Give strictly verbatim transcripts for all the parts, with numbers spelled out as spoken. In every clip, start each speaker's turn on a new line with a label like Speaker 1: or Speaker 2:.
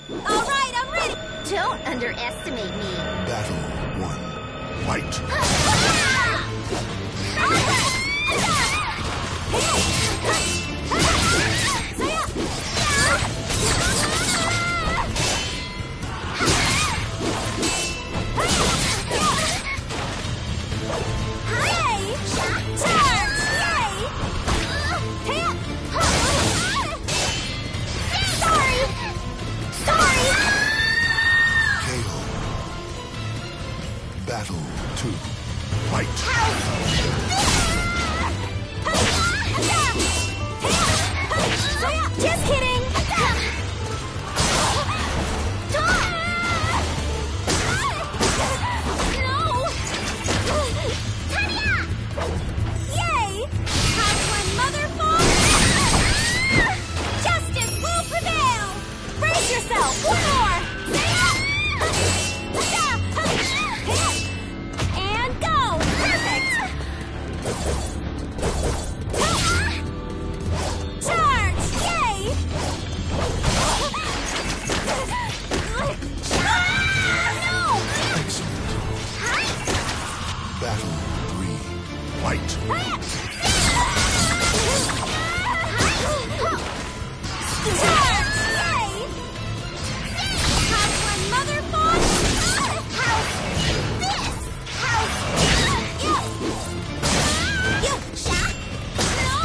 Speaker 1: All right, I'm ready.
Speaker 2: Don't underestimate me.
Speaker 3: Battle one. Fight. Battle two. Fight.
Speaker 1: Just kidding. No. Yay! Have one mother fall. Justice will prevail. Brace yourself. One more. And go! Perfect! Charge! Yay! No!
Speaker 3: Excellent. Battle three. Fight.
Speaker 1: Charge! Yay! Have one mother fawn. House! This! House! You! You! Shot! No!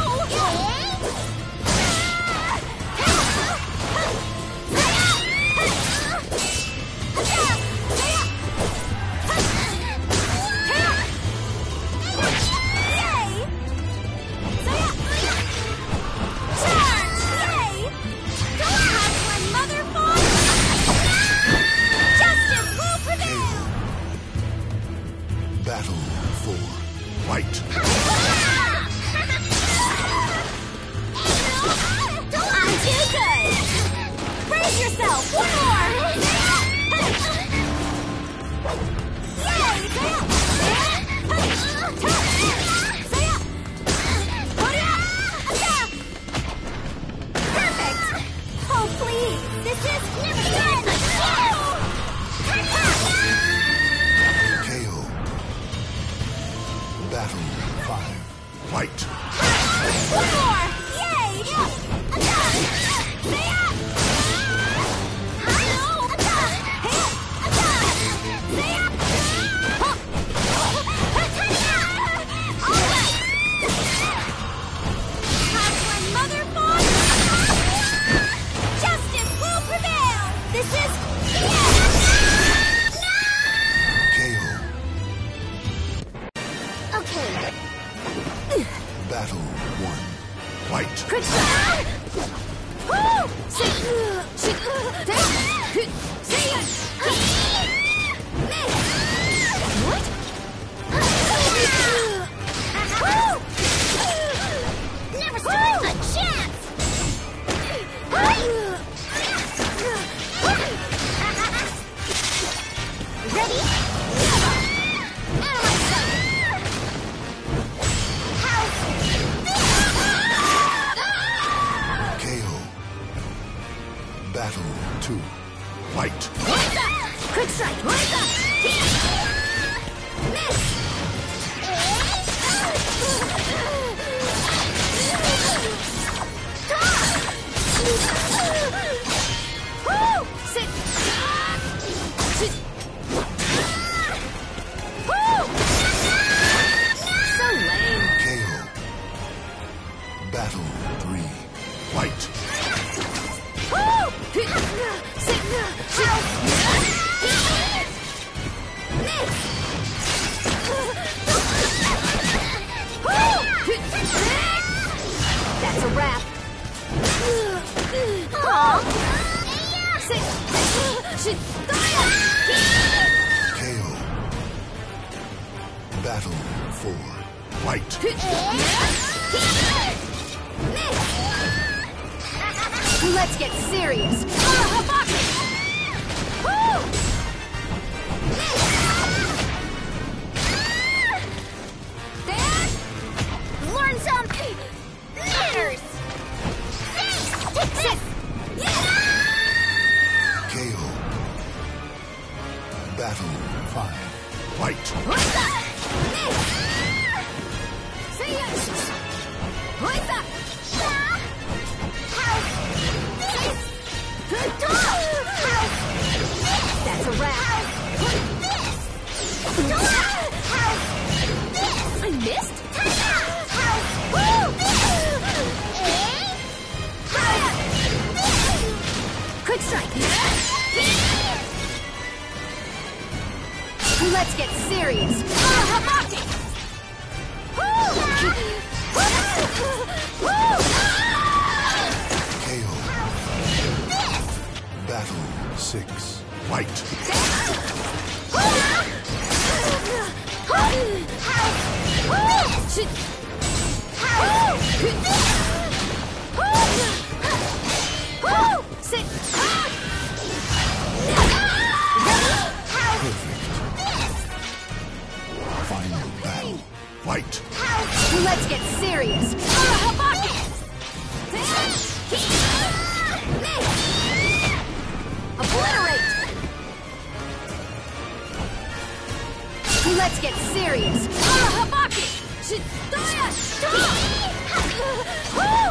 Speaker 1: Yay! Charge! Yay! Have one mother fawn. Justice will prevail.
Speaker 3: Battle four. Fight.
Speaker 1: I'm too good. Brace yourself. One more. Yay! Perfect. Oh, please. This is never done.
Speaker 3: K O. Battle five. Fight.
Speaker 1: One more! Yay! Have one mother fawn. Justice will prevail. This is
Speaker 3: K O.
Speaker 2: Okay.
Speaker 3: Battle one. Fight.
Speaker 1: Quick shot! Woo! Sit! Sit! Say it! What?
Speaker 2: Never stand a chance! Ready? Out of my sight! House!
Speaker 3: K O. Battle two. Fight.
Speaker 1: Quick strike! Miss! Woo! Sit! Sit! Woo! So lame.
Speaker 3: K O. Battle three. Fight.
Speaker 1: Woo! Sit! House! Miss! Woo! That's a wrap. Aww. Sit! Sit!
Speaker 3: K O. Battle four. Fight.
Speaker 1: Let's get serious. Dad, learn some manners. Sit.
Speaker 3: K Battle. Five. Fight.
Speaker 1: That's a wrap. I missed? Quick strike. Let's get serious.
Speaker 3: K O. Battle. Six. Fight.
Speaker 1: Sit.
Speaker 3: Perfect. Final battle. Fight.
Speaker 1: Let's get serious. Obliterate. Let's get serious. Woo!